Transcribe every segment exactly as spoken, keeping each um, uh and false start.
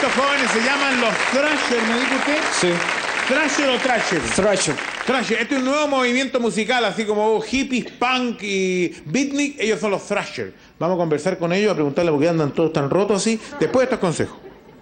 Estos jóvenes se llaman los Thrasher, ¿me dijo usted? Sí. ¿Thrasher o Thrasher? Thrasher. Thrasher. Este es un nuevo movimiento musical, así como hippies, punk y beatnik. Ellos son los Thrasher. Vamos a conversar con ellos, a preguntarle por qué andan todos tan rotos así, después de estos consejos.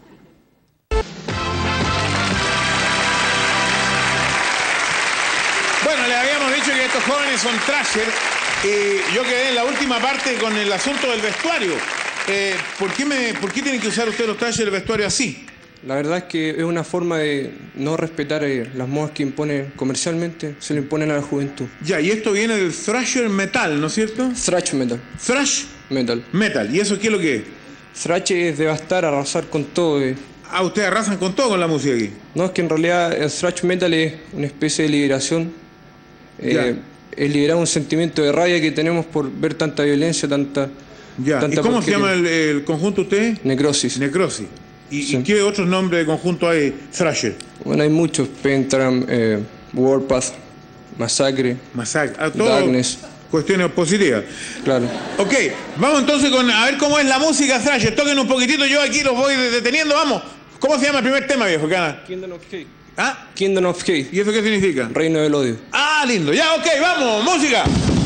Bueno, les habíamos dicho que estos jóvenes son Thrasher. Y yo quedé en la última parte con el asunto del vestuario. Eh, ¿por, qué me, ¿Por qué tienen que usar ustedes los Thrasher el vestuario así? La verdad es que es una forma de no respetar eh, las modas que imponen comercialmente, se le imponen a la juventud. Ya, y esto viene del Thrasher metal, ¿no es cierto? Thrash metal. Thrash Metal. metal. ¿Y eso qué es lo que es? Thrash es devastar, arrasar con todo. eh. Ah, ustedes arrasan con todo con la música aquí. No, es que en realidad el thrash metal es una especie de liberación. Eh, es liberar un sentimiento de rabia que tenemos por ver tanta violencia, tanta... Ya. tanta ¿Y cómo se porquería. llama el, el conjunto usted? Necrosis. Necrosis. ¿Y, Sí. ¿Y qué otros nombres de conjunto hay? Thrasher. Bueno, hay muchos. Pentagram, eh, Warpath, Masacre, Masacre. Ah, todo Darkness. cuestiones positivas. Claro. Ok, vamos entonces con a ver cómo es la música Thrasher. Toquen un poquitito, yo aquí los voy deteniendo, vamos. ¿Cómo se llama el primer tema, viejo? Cana? Kingdom of Hate. ¿Ah? Kingdom of Hate. ¿Y eso qué significa? Reino del odio. Ah, lindo. Ya, ok, vamos, música.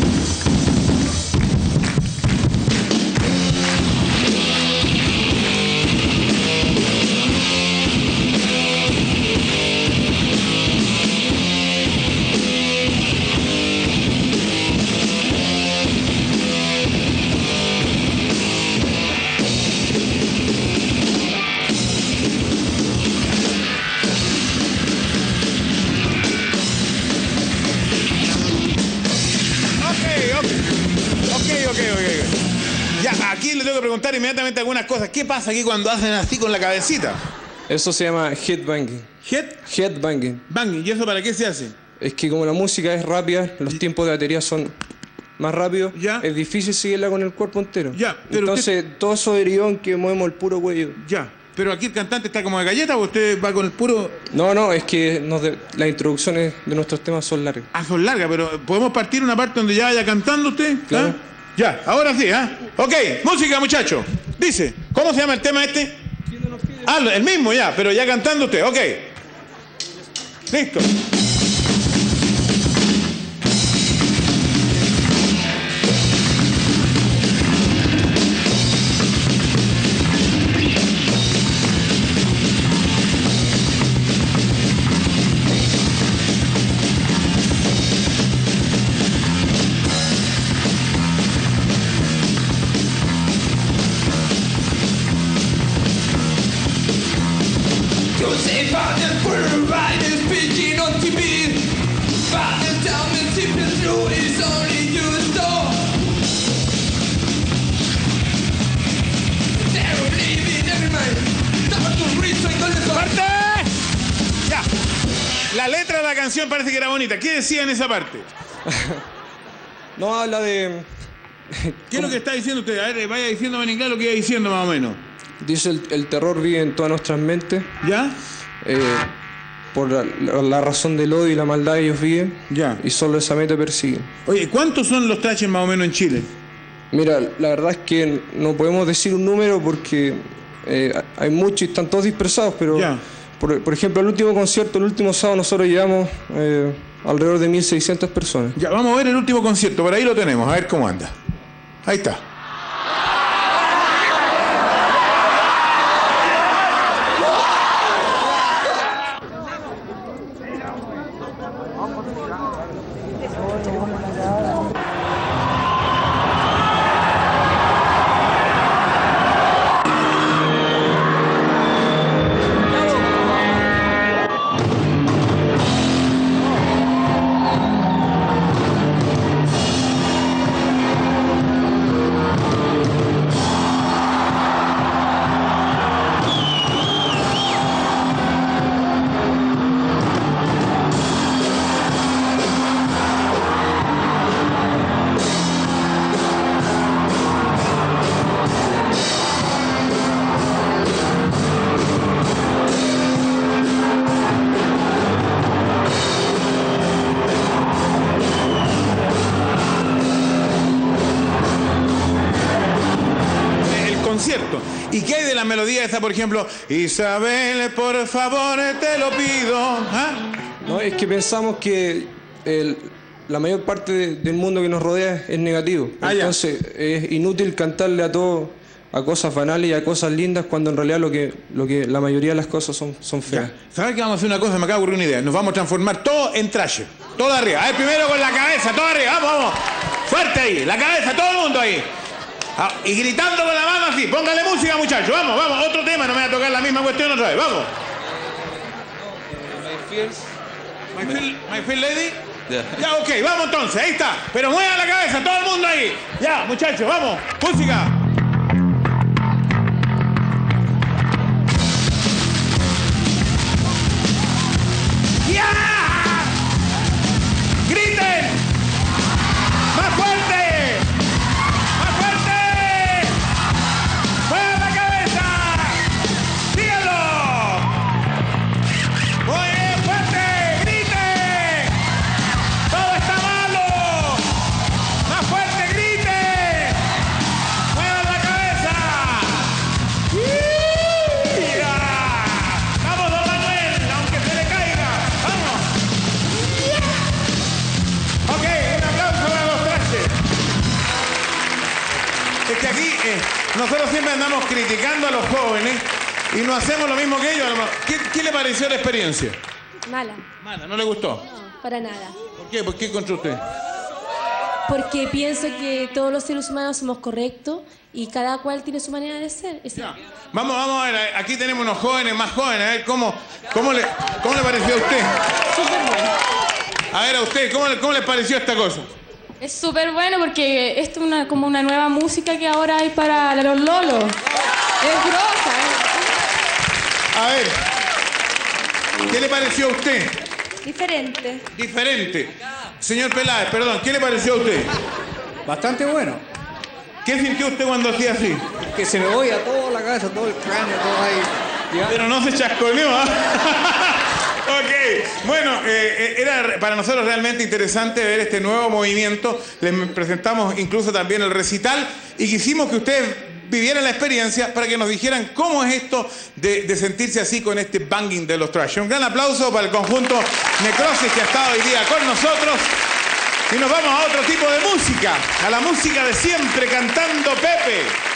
Aquí le tengo que preguntar inmediatamente algunas cosas. ¿Qué pasa aquí cuando hacen así con la cabecita? Eso se llama headbanging. Head Headbanging. banging. ¿Y eso para qué se hace? Es que como la música es rápida, los tiempos de batería son más rápidos, Ya. es difícil seguirla con el cuerpo entero. Ya, pero Entonces, todo eso derivó en que movemos el puro cuello. Ya. Pero aquí el cantante está como de galleta o usted va con el puro... No, no, es que nos de- las introducciones de nuestros temas son largas. Ah, son largas, pero ¿podemos partir una parte donde ya vaya cantando usted? Claro. ¿Ah? Ya, ahora sí, ¿ah? Ok, música, muchacho. Dice, ¿cómo se llama el tema este? Ah, el mismo ya, pero ya cantando usted, ok. Listo. ¡Parte! Ya. La letra de la canción parece que era bonita. ¿Qué decía en esa parte? No habla de... ¿Qué es lo que está diciendo usted? A ver, vaya diciéndome en inglés lo que iba diciendo más o menos. Dice el, el terror vive en todas nuestras mentes. ¿Ya? eh, por la, la- la razón del odio y la maldad ellos viven. Ya. Y solo esa meta persiguen. Oye, ¿cuántos son los Thrasher más o menos en Chile? Mira, la verdad es que no podemos decir un número porque eh, hay muchos y están todos dispersados, pero Ya. por, por ejemplo, el último concierto, el último sábado, nosotros llevamos eh, alrededor de mil seiscientas personas. Ya, vamos a ver el último concierto. Por ahí lo tenemos, a ver cómo anda. Ahí está. melodía esa, por ejemplo, Isabel, por favor, te lo pido. ¿Ah? No, es que pensamos que el, la mayor parte de, del mundo que nos rodea es negativo. Ah, Entonces ya. es inútil cantarle a todo, a cosas banales y a cosas lindas, cuando en realidad lo que, lo que la mayoría de las cosas son, son feas. ¿Sabes qué? Vamos a hacer una cosa, me acaba de ocurrir una idea. Nos vamos a transformar todo en Thrasher. Todo arriba. A ver, primero con la cabeza, todo arriba. Vamos, vamos. Fuerte ahí, la cabeza, todo el mundo ahí. Ah, y gritando con la mano así. Póngale música, muchachos. Vamos, vamos. Otro tema, no me voy a tocar la misma cuestión otra vez. Vamos. My Fair, my fair Lady. Yeah. Ya, ok, vamos entonces, ahí está. Pero mueva la cabeza, todo el mundo ahí. Ya, muchachos, vamos. Música. ¡Ya! ¡Griten! ¡Más fuerte! ¡Más fuerte! ¡Muevan la cabeza! ¡Díganlo! ¡Muy bien, fuerte! ¡Griten! ¡Todo está malo! ¡Más fuerte, griten! ¡Muevan la cabeza! ¡Mira! ¡Vamos, don Manuel! ¡Aunque se le caiga! ¡Vamos! Ok, un aplauso para los Thrasher. Es que aquí eh, nosotros siempre andamos criticando a los jóvenes y no hacemos lo mismo que ellos. ¿Qué, qué le pareció la experiencia? Mala. Mala, ¿no le gustó? No, para nada. ¿Por qué? ¿Por qué contra usted? Porque pienso que todos los seres humanos somos correctos y cada cual tiene su manera de ser. Es- Ya. Vamos, vamos a ver, aquí tenemos unos jóvenes, más jóvenes, a ver cómo, cómo, le, cómo le pareció a usted. súper bueno. A ver, a usted, ¿cómo, le- cómo le pareció esta cosa? Es súper bueno porque esto es una, como una nueva música que ahora hay para los lolos. Es grosa. ¿eh? A ver, ¿qué le pareció a usted? Diferente. Diferente. Señor Peláez, perdón, ¿qué le pareció a usted? Bastante bueno. ¿Qué sintió usted cuando hacía así? Que se me oía toda la cabeza, todo el cráneo, todo ahí. Ya. Pero no se chasconeó, ¿ah? Ok, bueno, eh, era para nosotros realmente interesante ver este nuevo movimiento. Les presentamos incluso también el recital y quisimos que ustedes vivieran la experiencia para que nos dijeran cómo es esto de, de sentirse así con este banging de los Thrasher. Un gran aplauso para el conjunto Necrosis que ha estado hoy día con nosotros. Y nos vamos a otro tipo de música, a la música de siempre, cantando Pepe.